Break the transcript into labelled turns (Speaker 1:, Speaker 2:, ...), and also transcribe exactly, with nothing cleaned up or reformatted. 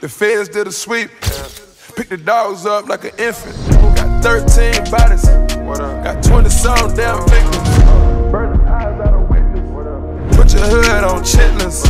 Speaker 1: The feds did a sweep. Picked the dogs up like an infant. Got thirteen bodies. Got twenty some damn victims. Burn the eyes out of witness. Put your hood on chitlins.